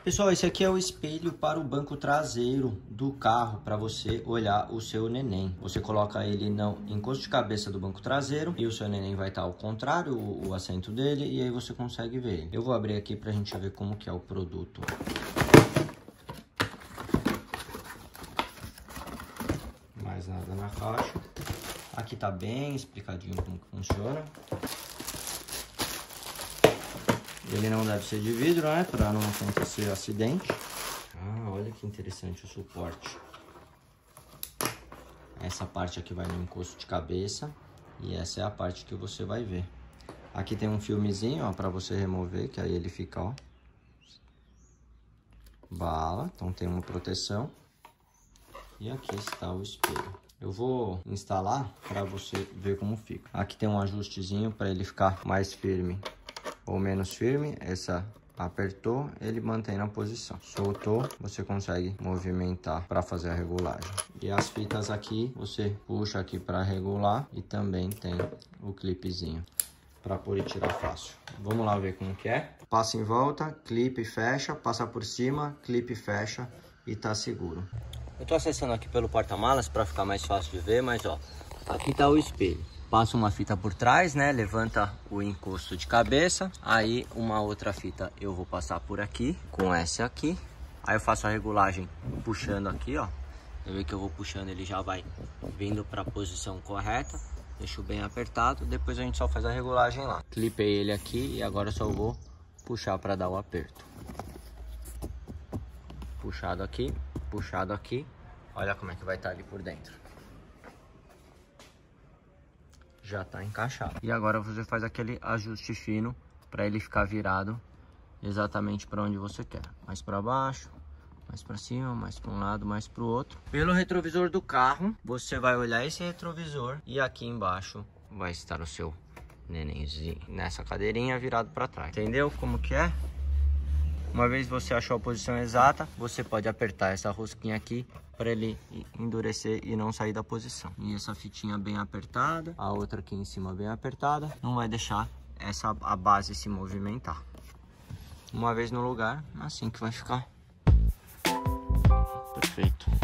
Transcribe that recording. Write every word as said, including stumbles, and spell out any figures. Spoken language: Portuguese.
Pessoal, esse aqui é o espelho para o banco traseiro do carro, para você olhar o seu neném. Você coloca ele no encosto de cabeça do banco traseiro e o seu neném vai estar ao contrário, o, o assento dele, e aí você consegue ver ele. Eu vou abrir aqui para a gente ver como que é o produto. Mais nada na caixa. Aqui tá bem explicadinho como que funciona. Ele não deve ser de vidro, né? Para não acontecer acidente. Ah, olha que interessante o suporte. Essa parte aqui vai no encosto de cabeça. E essa é a parte que você vai ver. Aqui tem um filmezinho, ó, para você remover, que aí ele fica, ó. Bala, então tem uma proteção. E aqui está o espelho. Eu vou instalar para você ver como fica. Aqui tem um ajustezinho para ele ficar mais firme ou menos firme. Essa apertou, ele mantém na posição. Soltou, você consegue movimentar para fazer a regulagem. E as fitas aqui, você puxa aqui para regular e também tem o clipezinho para pôr e tirar fácil. Vamos lá ver como que é. Passa em volta, clipe fecha, passa por cima, clipe fecha e tá seguro. Eu tô acessando aqui pelo porta-malas para ficar mais fácil de ver, mas ó, aqui tá o espelho. Passa uma fita por trás, né? Levanta o encosto de cabeça. Aí uma outra fita eu vou passar por aqui, com essa aqui. Aí eu faço a regulagem puxando aqui, ó. Você vê que eu vou puxando, ele já vai vindo para a posição correta. Deixo bem apertado, depois a gente só faz a regulagem lá. Clipei ele aqui e agora eu só vou puxar para dar o aperto. Puxado aqui, puxado aqui. Olha como é que vai estar ali por dentro. Já está encaixado. E agora você faz aquele ajuste fino para ele ficar virado exatamente para onde você quer. Mais para baixo, mais para cima, mais para um lado, mais para o outro. Pelo retrovisor do carro, você vai olhar esse retrovisor e aqui embaixo vai estar o seu nenenzinho nessa cadeirinha virado para trás. Entendeu como que é? Uma vez você achou a posição exata, você pode apertar essa rosquinha aqui para ele endurecer e não sair da posição. E essa fitinha bem apertada, a outra aqui em cima bem apertada, não vai deixar essa a base se movimentar. Uma vez no lugar, assim que vai ficar. Perfeito.